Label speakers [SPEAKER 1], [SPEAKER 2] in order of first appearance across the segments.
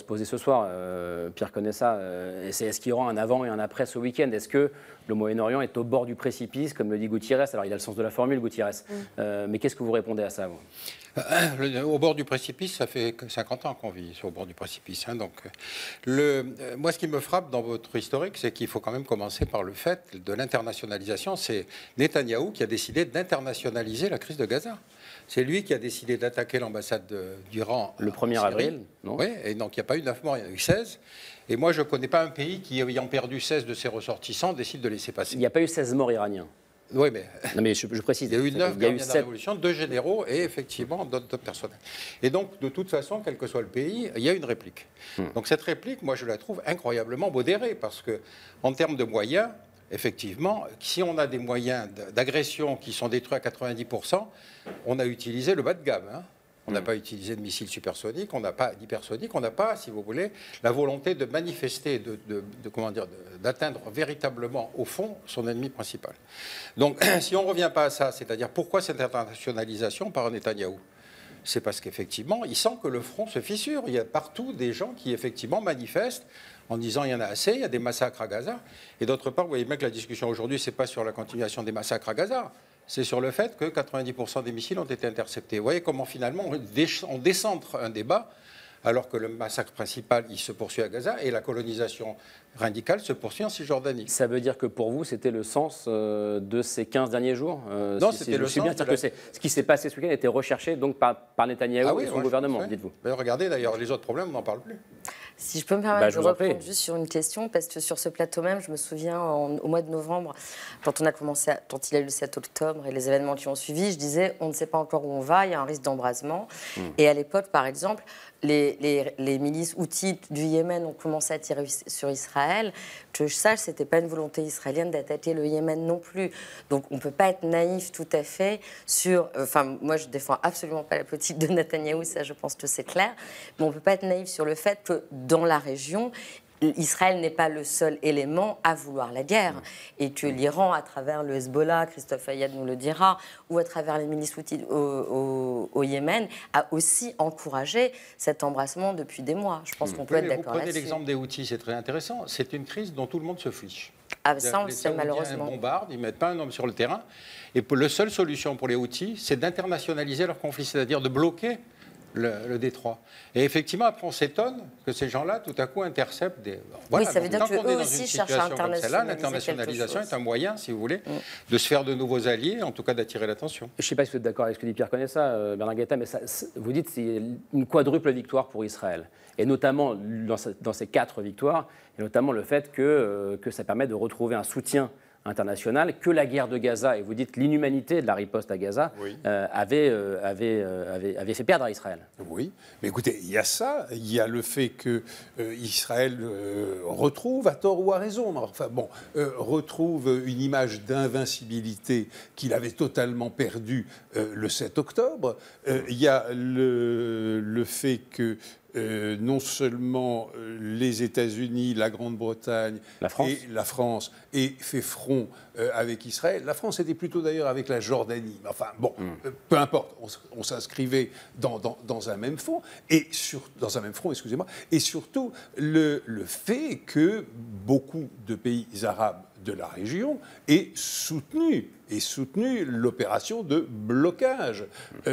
[SPEAKER 1] se poser ce soir. Pierre connaît ça. C'est est-ce qu'il y aura un avant et un après ce week-end? Est-ce que le Moyen-Orient est au bord du précipice, comme le dit Gutiérrez? Alors, il a le sens de la formule, Gutiérrez. Mais qu'est-ce que vous répondez à ça, vous?
[SPEAKER 2] Au bord du précipice, ça fait 50 ans qu'on vit au bord du précipice. Hein, donc, moi, ce qui me frappe dans votre historique, c'est qu'il faut quand même commencer par le fait de l'internationalisation. C'est Netanyahou qui a décidé d'internationaliser la crise de Gaza. C'est lui qui a décidé d'attaquer l'ambassade d'Iran.
[SPEAKER 1] Le 1er avril, non?
[SPEAKER 2] Oui, et donc il n'y a pas eu 9 morts, il y en a eu 16. Et moi, je ne connais pas un pays qui, ayant perdu 16 de ses ressortissants, décide de laisser passer.
[SPEAKER 1] Il n'y a pas eu 16 morts iraniens.
[SPEAKER 2] Oui, mais,
[SPEAKER 1] non, mais je précise.
[SPEAKER 2] Il y a eu 9 gardiens de la Révolution, 2 généraux et effectivement d'autres personnels. Et donc, de toute façon, quel que soit le pays, il y a une réplique. Donc cette réplique, moi, je la trouve incroyablement modérée parce que, en termes de moyens, effectivement, si on a des moyens d'agression qui sont détruits à 90%, on a utilisé le bas de gamme. Hein. On n'a pas utilisé de missiles supersoniques, on n'a pas d'hypersoniques, on n'a pas, si vous voulez, la volonté de manifester, d'atteindre véritablement, au fond, son ennemi principal. Donc, si on ne revient pas à ça, c'est-à-dire pourquoi cette internationalisation par Netanyahou? C'est parce qu'effectivement, il sent que le front se fissure. Il y a partout des gens qui, effectivement, manifestent en disant il y en a assez, il y a des massacres à Gaza. Et d'autre part, vous voyez bien que la discussion aujourd'hui, ce n'est pas sur la continuation des massacres à Gaza. C'est sur le fait que 90% des missiles ont été interceptés. Vous voyez comment finalement on décentre un débat alors que le massacre principal, il se poursuit à Gaza et la colonisation radicale se poursuit en Cisjordanie.
[SPEAKER 1] Ça veut dire que pour vous, c'était le sens de ces 15 derniers jours?
[SPEAKER 2] Non, c'était le sens.
[SPEAKER 1] Que ce qui s'est passé ce week-end était recherché donc par Netanyahou et son gouvernement, dites-vous.
[SPEAKER 2] Regardez d'ailleurs, les autres problèmes, on n'en parle plus.
[SPEAKER 3] Si je peux me permettre de reprendre juste sur une question, parce que sur ce plateau même, je me souviens au mois de novembre, quand il a eu le 7 octobre et les événements qui ont suivi, je disais on ne sait pas encore où on va, il y a un risque d'embrasement. Et à l'époque, par exemple, les milices houthites du Yémen ont commencé à tirer sur Israël. Que je sache, ce n'était pas une volonté israélienne d'attaquer le Yémen non plus. Donc on ne peut pas être naïf tout à fait sur... Enfin, moi, je ne défends absolument pas la politique de Netanyahou, ça, je pense que c'est clair. Mais on ne peut pas être naïf sur le fait que dans la région, Israël n'est pas le seul élément à vouloir la guerre et que l'Iran, à travers le Hezbollah, Christophe Ayad nous le dira, ou à travers les milices houthites au Yémen, a aussi encouragé cet embrassement depuis des mois. Je pense qu'on peut être d'accord là-dessus.
[SPEAKER 2] Vous prenez l'exemple des Houthis, c'est très intéressant. C'est une crise dont tout le monde se fiche.
[SPEAKER 3] Ah, ça, on le sait malheureusement.
[SPEAKER 2] Ils bombardent, ils ne mettent pas un homme sur le terrain. Et la seule solution pour les Houthis, c'est d'internationaliser leur conflit, c'est-à-dire de bloquer le détroit. Et effectivement, après, on s'étonne que ces gens-là, tout à coup, interceptent des...
[SPEAKER 3] Voilà, oui, ça veut dire qu'eux aussi cherchent à internationaliser.
[SPEAKER 2] L'internationalisation est un moyen, si vous voulez, de se faire de nouveaux alliés, en tout cas d'attirer l'attention.
[SPEAKER 1] Je ne sais pas si vous êtes d'accord avec ce que dit Pierre connaît ça, Bernard Guetta, mais vous dites que c'est une quadruple victoire pour Israël. Et notamment, dans ces 4 victoires, et notamment le fait que ça permet de retrouver un soutien international, que la guerre de Gaza, et vous dites l'inhumanité de la riposte à Gaza, avait fait perdre à Israël.
[SPEAKER 4] Oui, mais écoutez, il y a ça, il y a le fait que Israël retrouve, à tort ou à raison, enfin bon, retrouve une image d'invincibilité qu'il avait totalement perdue le 7 octobre. Il y a le fait que non seulement les États-Unis, la Grande-Bretagne et la France aient fait front avec Israël. La France était plutôt d'ailleurs avec la Jordanie. Enfin bon, peu importe, on s'inscrivait dans un même front, dans un même front, excusez-moi, et surtout le fait que beaucoup de pays arabes de la région aient soutenu l'opération de blocage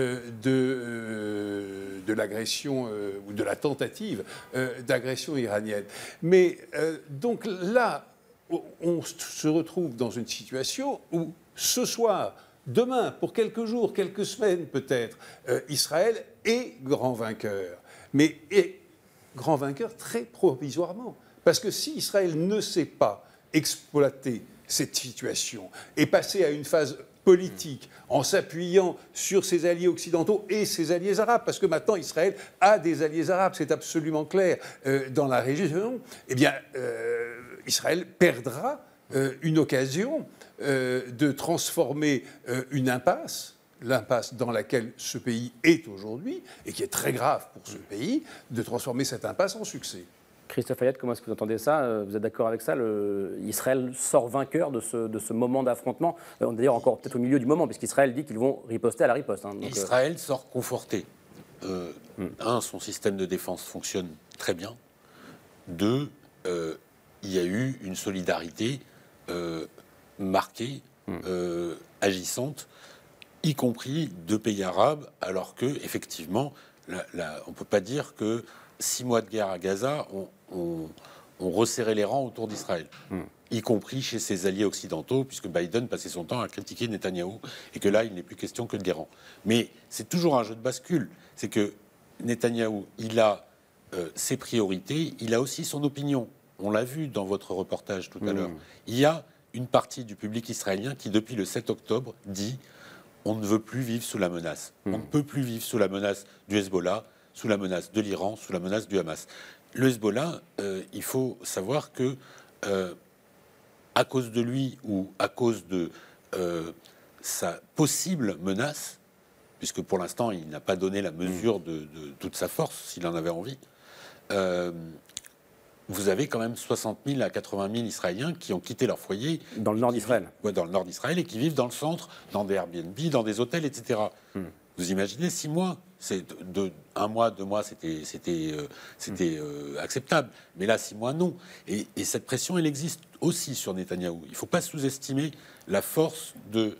[SPEAKER 4] de l'agression ou de la tentative d'agression iranienne. Mais donc là, on se retrouve dans une situation où ce soir, demain, pour quelques jours, quelques semaines peut-être, Israël est grand vainqueur. Mais est grand vainqueur très provisoirement. Parce que si Israël ne sait pas exploiter cette situation et passer à une phase politique en s'appuyant sur ses alliés occidentaux et ses alliés arabes, parce que maintenant Israël a des alliés arabes, c'est absolument clair, dans la région, eh bien Israël perdra une occasion de transformer une impasse, l'impasse dans laquelle ce pays est aujourd'hui, et qui est très grave pour ce pays, de transformer cette impasse en succès.
[SPEAKER 1] Christophe Ayad, comment est-ce que vous entendez ça? Vous êtes d'accord avec ça? Israël sort vainqueur de ce moment d'affrontement. On est d'ailleurs encore peut-être au milieu du moment, puisqu'Israël dit qu'ils vont riposter à la riposte.
[SPEAKER 5] Israël sort conforté. son système de défense fonctionne très bien. 2, il y a eu une solidarité marquée, agissante, y compris de pays arabes, alors que effectivement, on ne peut pas dire que 6 mois de guerre à Gaza ont resserré les rangs autour d'Israël, y compris chez ses alliés occidentaux, puisque Biden passait son temps à critiquer Netanyahou, et que là, il n'est plus question que de guerre. Mais c'est toujours un jeu de bascule. C'est que Netanyahou, il a ses priorités, il a aussi son opinion. On l'a vu dans votre reportage tout à l'heure. Il y a une partie du public israélien qui, depuis le 7 octobre, dit « on ne veut plus vivre sous la menace. On ne peut plus vivre sous la menace du Hezbollah, sous la menace de l'Iran, sous la menace du Hamas. » Le Hezbollah, il faut savoir que, à cause de lui ou à cause de sa possible menace, puisque pour l'instant, il n'a pas donné la mesure de toute sa force, s'il en avait envie, vous avez quand même 60 000 à 80 000 Israéliens qui ont quitté leur foyer.
[SPEAKER 1] Dans le nord d'Israël.
[SPEAKER 5] Ouais, dans le nord d'Israël, et qui vivent dans le centre, dans des Airbnb, dans des hôtels, etc. Vous imaginez 6 mois, un mois, 2 mois, c'était acceptable. Mais là, 6 mois, non. Et cette pression, elle existe aussi sur Netanyahou. Il ne faut pas sous-estimer la force de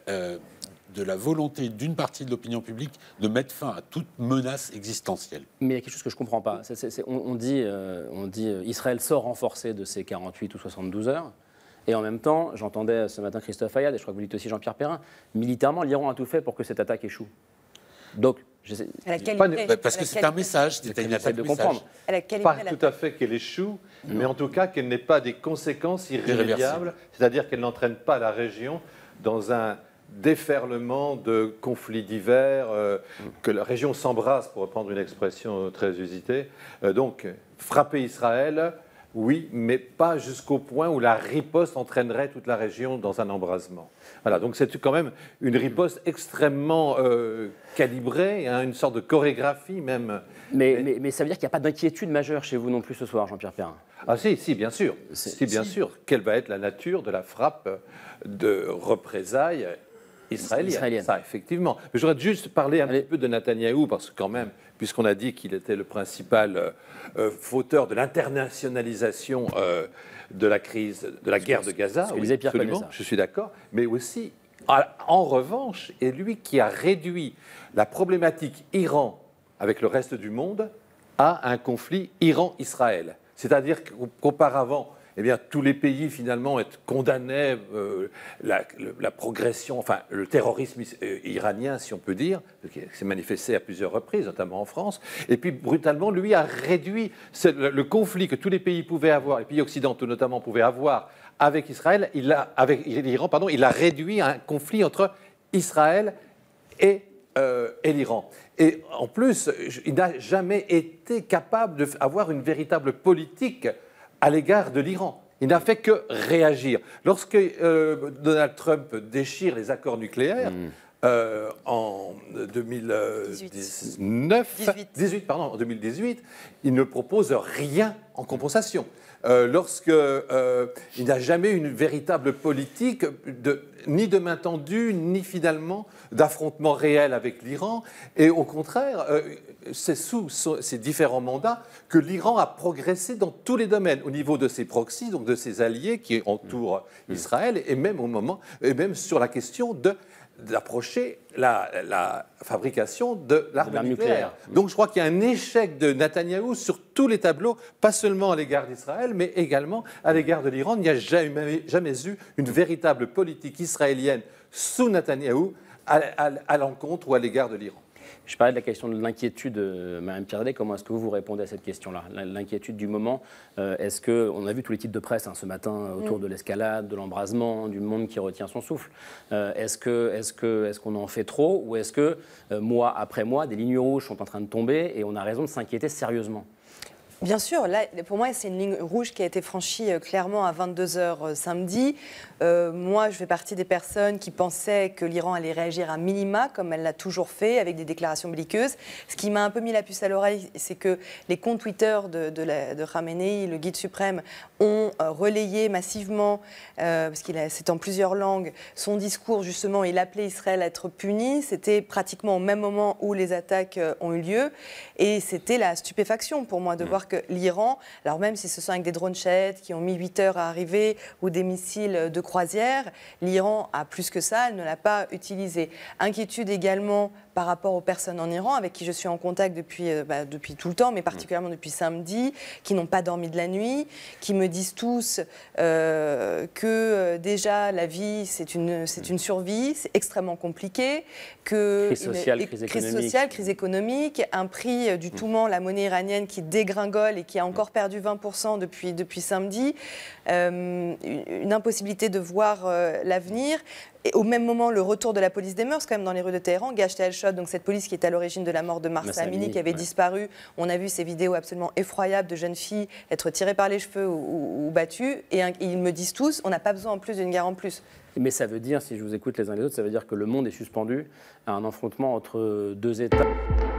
[SPEAKER 5] la volonté d'une partie de l'opinion publique de mettre fin à toute menace existentielle.
[SPEAKER 1] Mais il y a quelque chose que je ne comprends pas. On dit Israël sort renforcé de ses 48 ou 72 heures. Et en même temps, j'entendais ce matin Christophe Ayad, et je crois que vous dites aussi Jean-Pierre Perrin, militairement, l'Iran a tout fait pour que cette attaque échoue. Donc,
[SPEAKER 5] parce que c'est un message, c'est une attaque de comprendre.
[SPEAKER 6] Pas tout à fait qu'elle échoue, mais en tout cas qu'elle n'ait pas des conséquences irrémédiables, c'est-à-dire qu'elle n'entraîne pas la région dans un déferlement de conflits divers, que la région s'embrasse, pour reprendre une expression très usitée. Donc, frapper Israël, oui, mais pas jusqu'au point où la riposte entraînerait toute la région dans un embrasement. Voilà, donc c'est quand même une riposte extrêmement calibrée, hein, une sorte de chorégraphie même.
[SPEAKER 1] Mais ça veut dire qu'il n'y a pas d'inquiétude majeure chez vous non plus ce soir, Jean-Pierre Perrin?
[SPEAKER 6] Ah si, bien sûr. Bien sûr. Quelle va être la nature de la frappe de représailles israélienne. Ça, effectivement. Mais j'aurais juste parler un petit peu de Netanyahou, parce que quand même, puisqu'on a dit qu'il était le principal fauteur de l'internationalisation de la crise, de la guerre de Gaza, oui, absolument, je suis d'accord, mais aussi, en revanche, est lui qui a réduit la problématique Iran avec le reste du monde à un conflit Iran-Israël. C'est-à-dire qu'auparavant, eh bien, tous les pays, finalement, condamnaient la progression, enfin, le terrorisme iranien, si on peut dire, qui s'est manifesté à plusieurs reprises, notamment en France. Et puis, brutalement, lui a réduit le conflit que tous les pays pouvaient avoir, les pays occidentaux notamment pouvaient avoir avec Israël, avec l'Iran, pardon, il a réduit à un conflit entre Israël et l'Iran. Et en plus, il n'a jamais été capable d'avoir une véritable politique à l'égard de l'Iran. Il n'a fait que réagir. Lorsque Donald Trump déchire les accords nucléaires en 2018, il ne propose rien en compensation. Il n'a jamais une véritable politique ni de main tendue, ni finalement d'affrontement réel avec l'Iran. Et au contraire, c'est sous ces différents mandats que l'Iran a progressé dans tous les domaines, au niveau de ses proxys, donc de ses alliés qui entourent Israël, et même sur la question d'approcher la fabrication de l'arme nucléaire. Donc je crois qu'il y a un échec de Netanyahou sur tous les tableaux, pas seulement à l'égard d'Israël, mais également à l'égard de l'Iran. Il n'y a jamais eu une véritable politique israélienne sous Netanyahou à l'encontre ou à l'égard de l'Iran.
[SPEAKER 1] Je parlais de la question de l'inquiétude, Mme Pirzadeh. Comment est-ce que vous répondez à cette question-là? L'inquiétude du moment, est-ce que, on a vu tous les titres de presse ce matin autour de l'escalade, de l'embrasement, du monde qui retient son souffle. Est-ce qu'on en fait trop, ou est-ce que, mois après mois, des lignes rouges sont en train de tomber et on a raison de s'inquiéter sérieusement?
[SPEAKER 7] Bien sûr, là, pour moi, c'est une ligne rouge qui a été franchie clairement à 22h samedi. Moi, je fais partie des personnes qui pensaient que l'Iran allait réagir à minima, comme elle l'a toujours fait, avec des déclarations belliqueuses. Ce qui m'a un peu mis la puce à l'oreille, c'est que les comptes Twitter de Khamenei, le guide suprême, ont relayé massivement, parce c'est en plusieurs langues, son discours, justement, il appelait Israël à être puni. C'était pratiquement au même moment où les attaques ont eu lieu. Et c'était la stupéfaction pour moi de voir que l'Iran, alors même si ce sont avec des drones Shahed qui ont mis 8 heures à arriver ou des missiles de croisière, l'Iran a plus que ça, elle ne l'a pas utilisé. Inquiétude également par rapport aux personnes en Iran avec qui je suis en contact depuis tout le temps, mais particulièrement depuis samedi, qui n'ont pas dormi de la nuit, qui me disent tous que déjà la vie c'est une survie, c'est extrêmement compliqué, que crise économique, un prix du touman, la monnaie iranienne qui dégringole et qui a encore perdu 20% depuis samedi, une impossibilité de voir l'avenir. Et au même moment, le retour de la police des mœurs, quand même, dans les rues de Téhéran. Gashta El-Shod, donc cette police qui est à l'origine de la mort de Mahsa Amini, qui avait disparu. On a vu ces vidéos absolument effroyables de jeunes filles être tirées par les cheveux ou battues. Et ils me disent tous, on n'a pas besoin en plus d'une guerre en plus.
[SPEAKER 1] Mais ça veut dire, si je vous écoute les uns les autres, ça veut dire que le monde est suspendu à un affrontement entre deux États.